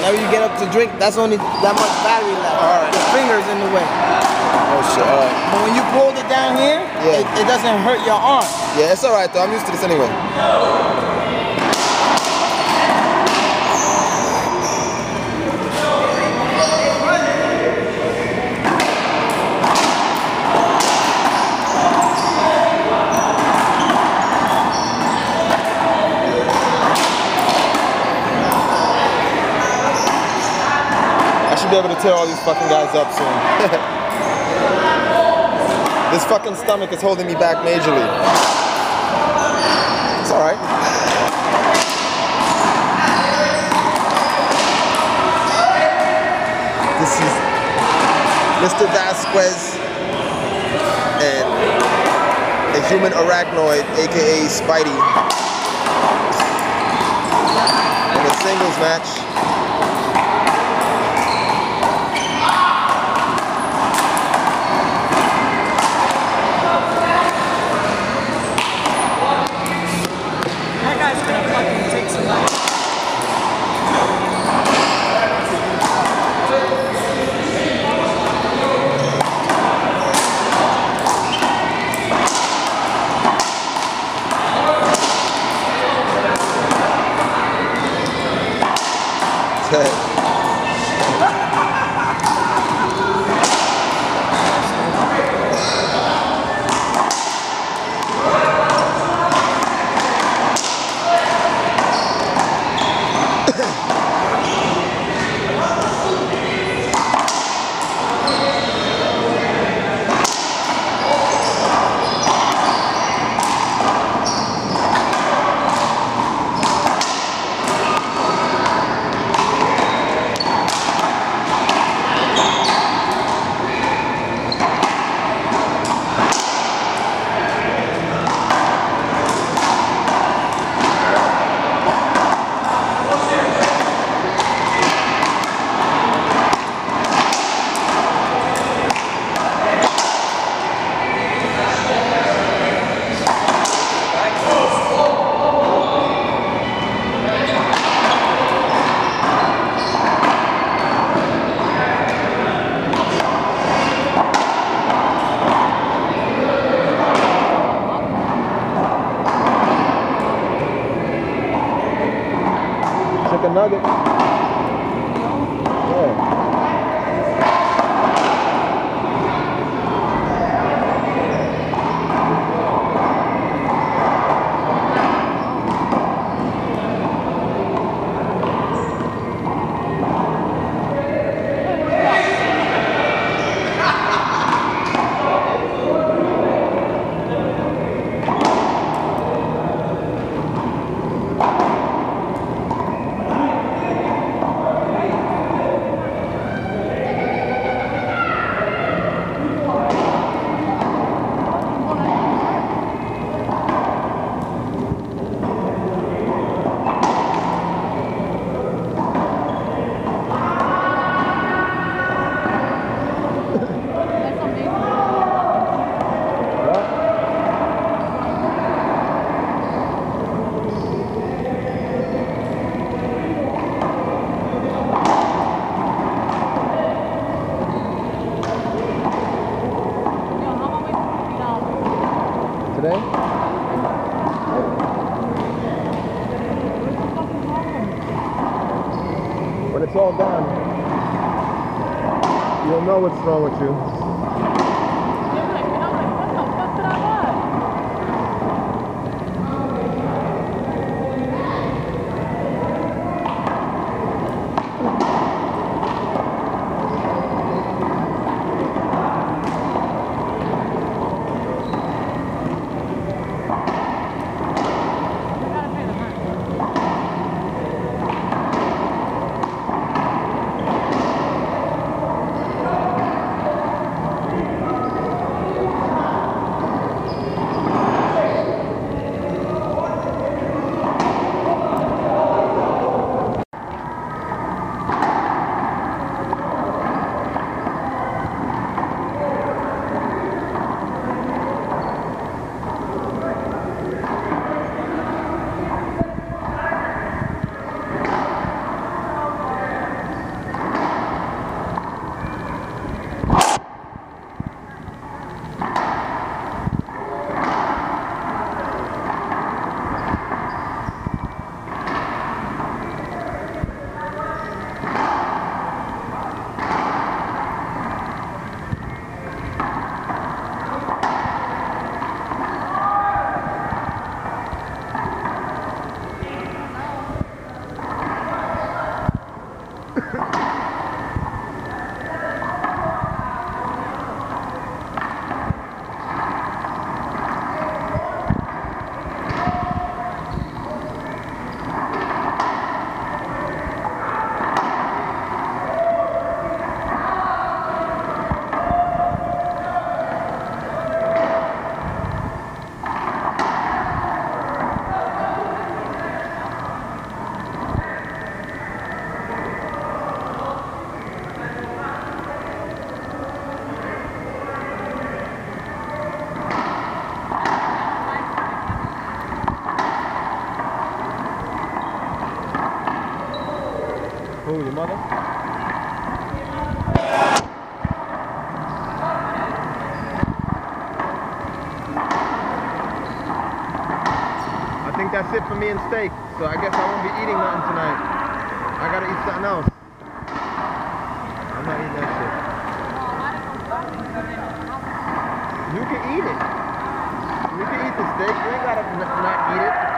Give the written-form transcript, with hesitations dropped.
Whenever you get up to drink, that's only that much battery left. All right. Your finger's in the way. Oh shit, all right. But when you pulled it down here, it doesn't hurt your arm. Yeah, it's all right though. I'm used to this anyway. I should be able to tear all these fucking guys up soon. This fucking stomach is holding me back majorly. It's alright. This is Mr. Vasquez and a human arachnoid, aka Spidey, in a singles match. Chicken nugget. Yeah. Today? When it's all done, you'll know what's wrong with you. Who, your mother? I think that's it for me and steak, so I guess I won't be eating nothing tonight. I gotta eat something else. I'm not eating that shit. You can eat it. You can eat the steak. You ain't gotta not eat it.